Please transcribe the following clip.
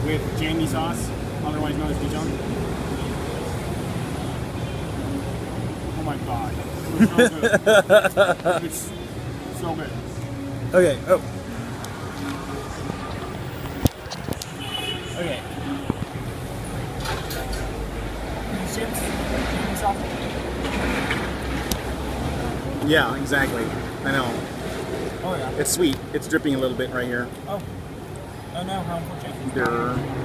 with jammy sauce, otherwise known as Dijon. Oh my god. It was so good. It's so good. Okay. Oh. Okay. Chips, jammy sauce. Yeah, exactly. I know. Oh yeah. It's sweet. It's dripping a little bit right here. Oh. Oh no, how unfortunate. Durr.